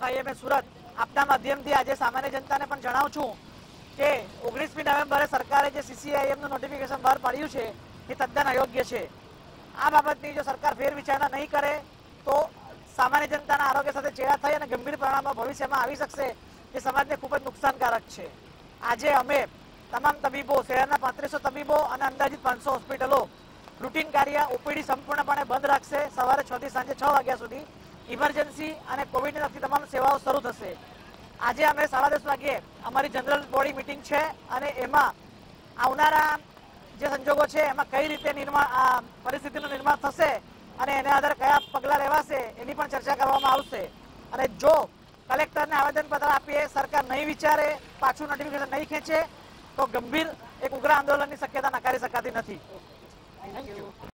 IMA सूरत आपना माध्यमथी आज सामान्य जनता ने पण जणावुं छुं के 19મી नवेम्बरे सरकारे जे सीसीआईएम નું नोटिफिकेशन बहार पाड्યું છે એ તદ્દન અયોગ્ય છે। આ બાબતની જો સરકાર ફેરવિચારણા નહીં કરે તો સામાન્ય જનતાના આરોગ્ય સાથે ચેડા થઈ અને ગંભીર પરિણામો ભવિષ્યમાં આવી શકશે, જે સમાજને ખૂબ જ નુકસાનકારક છે। આજે અમે તમામ તબીબો, શહેરના 3500 તબીબો અને અંદાજિત 500 હોસ્પિટલો રૂટીન કાર્ય ઓપીડી સંપૂર્ણપણે બંધ રાખશે। સવારે 6 થી સાંજે 6 વાગ્યા સુધી ઇમરજન્સી અને કોવિડને લગતી તમામ સેવાઓ શરૂ થશે। આજે અમે 10:30 વાગે અમારી જનરલ બોડી મીટિંગ છે અને એમાં આવનારા જે સંજોગો છે એમાં કઈ રીતે પરિસ્થિતિનું નિર્માણ થશે અને એના આધારે કયા પગલાં લેવાશે એની પણ ચર્ચા કરવામાં આવશે। અને જો કલેક્ટરને આવેદનપત્ર આપીએ, સરકાર નહીં વિચારે, પાછું નોટિફિકેશન નહીં ખેંચે તો ગંભીર એક ઉગ્ર આંદોલનની શક્યતા નકારી શકાતી નથી। Thank you.